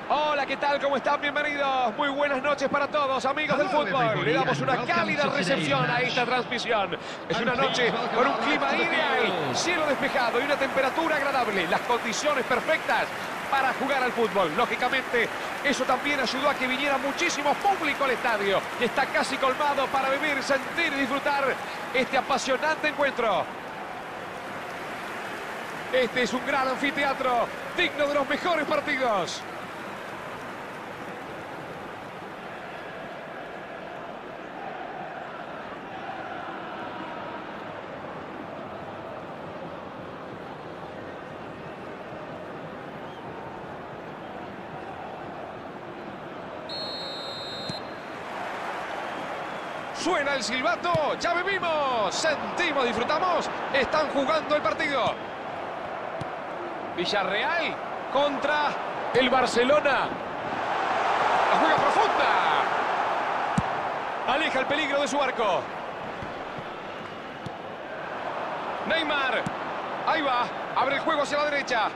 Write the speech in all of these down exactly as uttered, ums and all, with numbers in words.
Hola, ¿qué tal? ¿Cómo están? Bienvenidos. Muy buenas noches para todos, amigos del fútbol. Le damos una cálida recepción a esta transmisión. Es una noche con un clima ideal, cielo despejado y una temperatura agradable. Las condiciones perfectas para jugar al fútbol. Lógicamente, eso también ayudó a que viniera muchísimo público al estadio. Y está casi colmado para vivir, sentir y disfrutar este apasionante encuentro. Este es un gran anfiteatro, digno de los mejores partidos. Suena el silbato, ya vivimos, sentimos, disfrutamos, están jugando el partido. Villarreal contra el Barcelona. La juega profunda. Aleja el peligro de su arco. Neymar, ahí va, abre el juego hacia la derecha.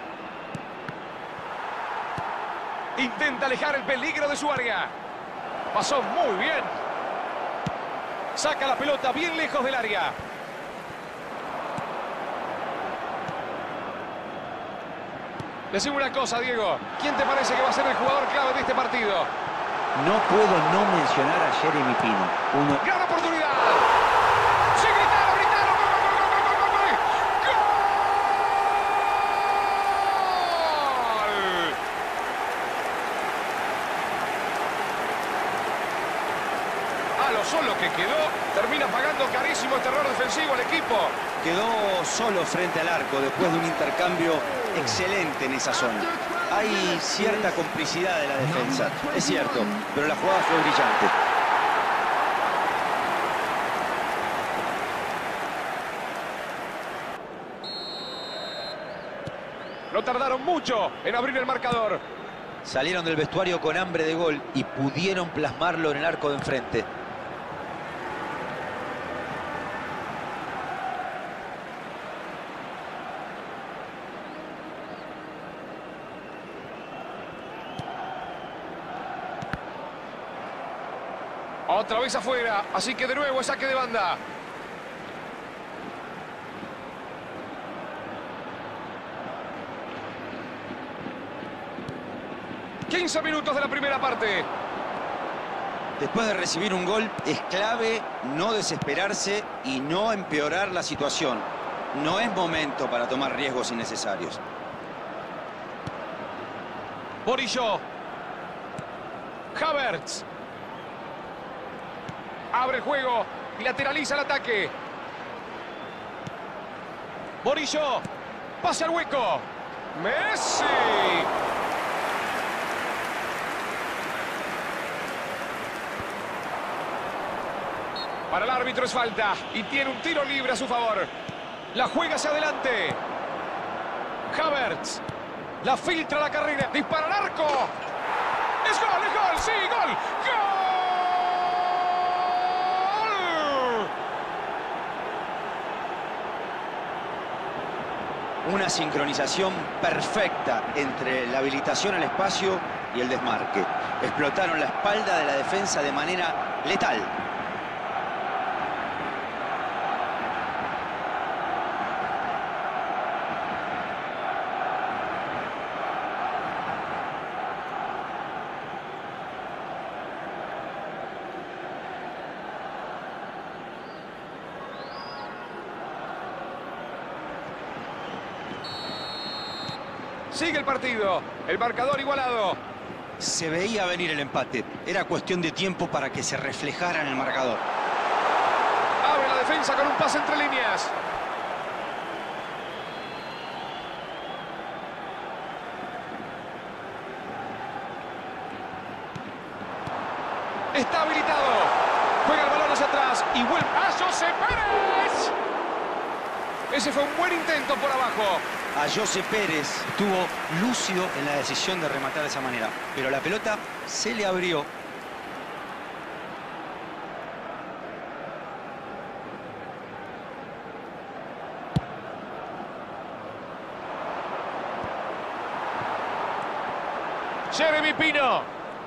Intenta alejar el peligro de su área. Pasó muy bien. Saca la pelota bien lejos del área. Decime una cosa, Diego. ¿Quién te parece que va a ser el jugador clave de este partido? No puedo no mencionar a Jeremy Pino. Uno... ¡Gran oportunidad! ¡Sí, gritaron, gritaron! ¡Gol, gol, gol, gol, gol, gol! ¡Gol! A lo solo que quedó, termina pagando carísimo este error defensivo al equipo. Quedó solo frente al arco después de un intercambio excelente en esa zona. Hay cierta complicidad de la defensa, es cierto, pero la jugada fue brillante. No tardaron mucho en abrir el marcador. Salieron del vestuario con hambre de gol y pudieron plasmarlo en el arco de enfrente. Otra vez afuera, así que de nuevo es saque de banda. quince minutos de la primera parte. Después de recibir un gol, es clave no desesperarse y no empeorar la situación. No es momento para tomar riesgos innecesarios. Borillo. Havertz. Abre el juego y lateraliza el ataque. Borillo. Pase al hueco. Messi. Para el árbitro es falta y tiene un tiro libre a su favor. La juega hacia adelante. Havertz. La filtra la carrera. Dispara al arco. ¡Es gol, es gol! ¡Sí, gol! ¡Gol! Una sincronización perfecta entre la habilitación al espacio y el desmarque. Explotaron la espalda de la defensa de manera letal. Sigue el partido, el marcador igualado. Se veía venir el empate. Era cuestión de tiempo para que se reflejara en el marcador. Abre la defensa con un pase entre líneas. Está habilitado. Juega el balón hacia atrás y vuelve a José Pérez. Ese fue un buen intento por abajo. A José Pérez estuvo lúcido en la decisión de rematar de esa manera, pero la pelota se le abrió. Jeremy Pino.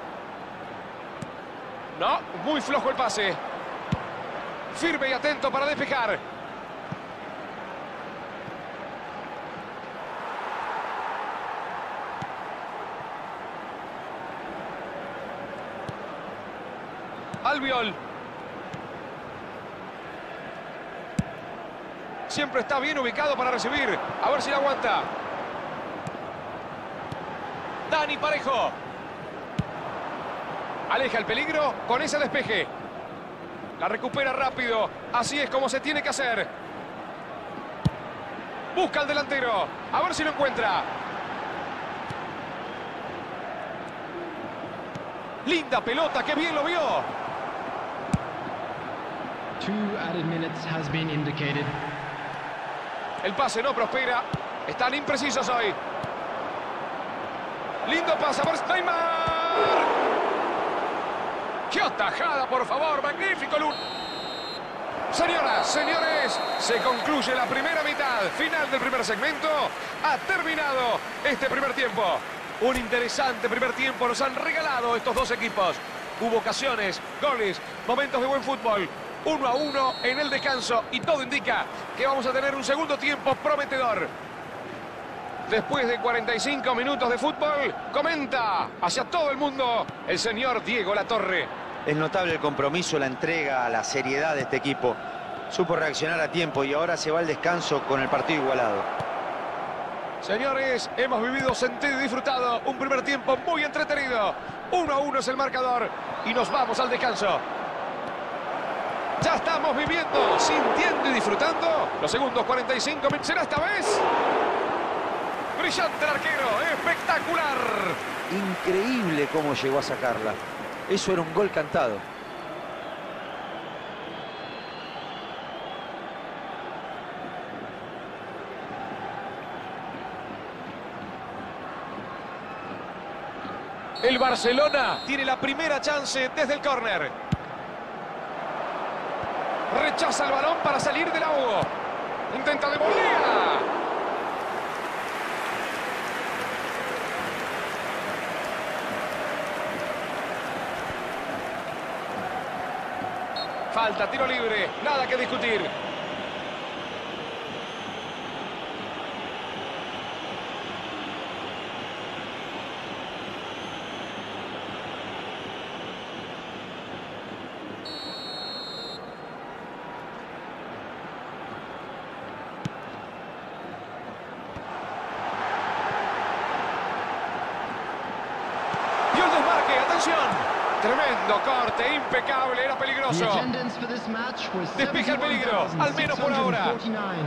No, muy flojo el pase. Firme y atento para despejar. Albiol. Siempre está bien ubicado para recibir. A ver si la aguanta. Dani Parejo. Aleja el peligro con ese despeje. La recupera rápido. Así es como se tiene que hacer. Busca al delantero. A ver si lo encuentra. Linda pelota, qué bien lo vio. Two added minutes has been indicated. El pase no prospera. Están imprecisos hoy. Lindo pase. A ver, Neymar. ¡Qué atajada, por favor! ¡Magnífico, Lun! Señoras, señores, se concluye la primera mitad. Final del primer segmento. Ha terminado este primer tiempo. Un interesante primer tiempo nos han regalado estos dos equipos. Hubo ocasiones, goles, momentos de buen fútbol. Uno a uno en el descanso y todo indica que vamos a tener un segundo tiempo prometedor. Después de cuarenta y cinco minutos de fútbol, comenta hacia todo el mundo el señor Diego Latorre. Es notable el compromiso, la entrega, la seriedad de este equipo. Supo reaccionar a tiempo y ahora se va al descanso con el partido igualado. Señores, hemos vivido, sentido y disfrutado un primer tiempo muy entretenido. Uno a uno es el marcador y nos vamos al descanso. Ya estamos viviendo, sintiendo y disfrutando los segundos cuarenta y cinco minutos. ¿Será esta vez? Brillante el arquero, espectacular. Increíble cómo llegó a sacarla. Eso era un gol cantado. El Barcelona tiene la primera chance desde el córner. Rechaza el balón para salir del ahogo. Intenta de volea. Falta, tiro libre, nada que discutir. Vio el desmarque, atención. Tremendo corte, impecable, era peligroso. Despeja el peligro, al menos por ahora.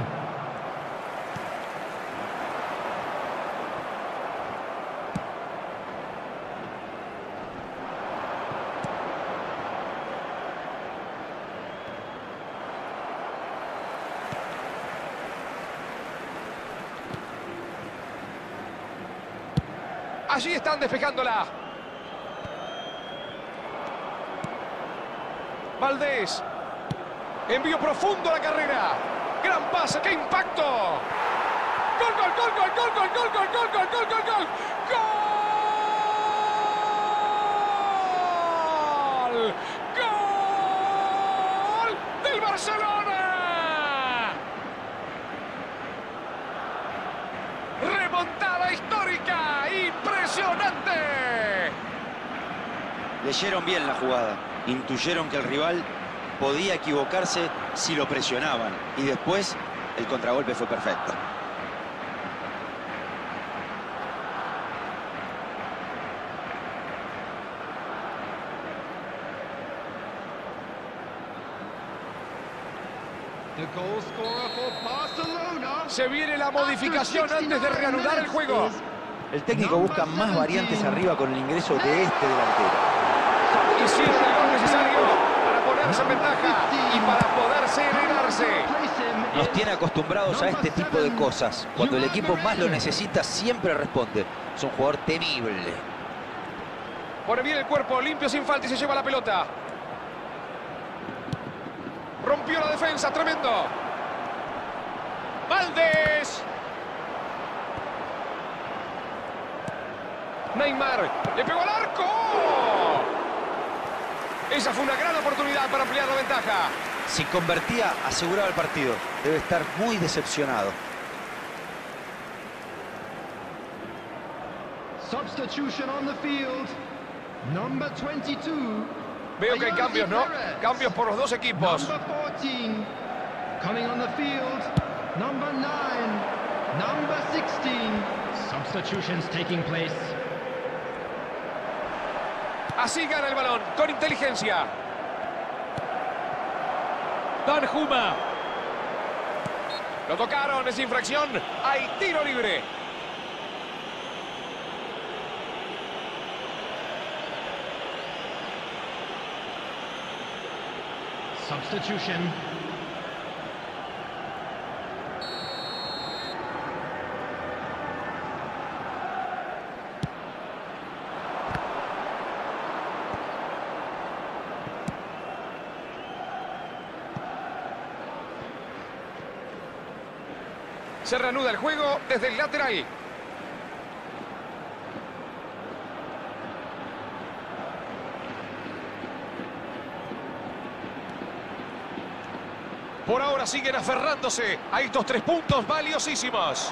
Allí están despejándola. Valdés. Envío profundo a la carrera. Gran pase, qué impacto. Gol, gol, gol, gol, gol, gol, gol, gol, gol, gol, gol, gol, gol. Gol. Gol del Barcelona. Remontada histórica, impresionante. Leyeron bien la jugada. Intuyeron que el rival podía equivocarse si lo presionaban. Y después el contragolpe fue perfecto. Se viene la modificación antes de reanudar el juego. El técnico busca más variantes arriba con el ingreso de este delantero. Hicieron el gol necesario para ponerse en ventaja y para poder serenarse. Nos tiene acostumbrados a este tipo de cosas. Cuando el equipo más lo necesita, siempre responde. Es un jugador temible. Pone bien el cuerpo, limpio sin falta y se lleva la pelota. Rompió la defensa, tremendo. Valdés. Neymar, le pegó al arco. Esa fue una gran oportunidad para ampliar la ventaja. Si convertía, aseguraba el partido. Debe estar muy decepcionado. Substitution on the field. Number twenty-two. Veo que hay cambios, ¿no? Cambios por los dos equipos. Number fourteen. Coming on the field. Number nine. Number sixteen. Substitutions taking place. Así gana el balón, con inteligencia. Danjuma. Lo tocaron, es infracción. Hay tiro libre. Substitution. Se reanuda el juego desde el lateral. Por ahora siguen aferrándose a estos tres puntos valiosísimos.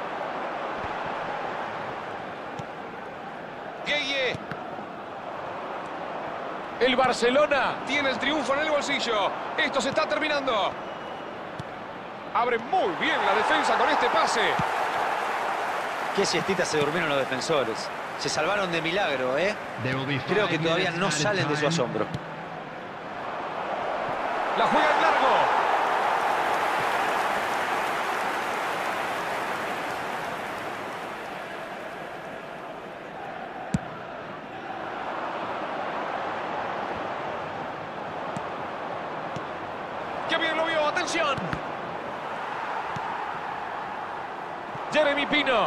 Gueye. El Barcelona tiene el triunfo en el bolsillo. Esto se está terminando. Abre muy bien la defensa con este pase. Qué siestita se durmieron los defensores. Se salvaron de milagro, ¿eh? Creo que todavía no salen de su asombro. La juega en largo. ¡Qué bien lo vio! ¡Atención! Jeremy Pino.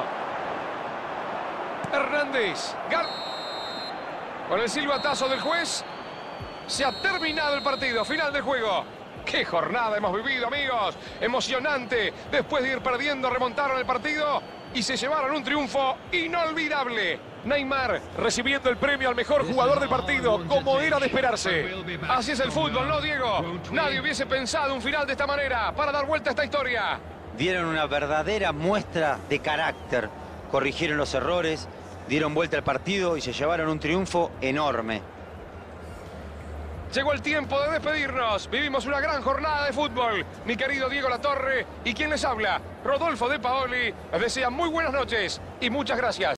Hernández. Gar Con el silbatazo del juez, se ha terminado el partido. Final del juego. ¡Qué jornada hemos vivido, amigos! Emocionante. Después de ir perdiendo, remontaron el partido y se llevaron un triunfo inolvidable. Neymar recibiendo el premio al mejor jugador del partido, como era de esperarse. Así es el fútbol, ¿no, Diego? Nadie hubiese pensado un final de esta manera para dar vuelta a esta historia. Dieron una verdadera muestra de carácter. Corrigieron los errores, dieron vuelta al partido y se llevaron un triunfo enorme. Llegó el tiempo de despedirnos. Vivimos una gran jornada de fútbol. Mi querido Diego Latorre y quien les habla, Rodolfo De Paoli, les desea muy buenas noches y muchas gracias.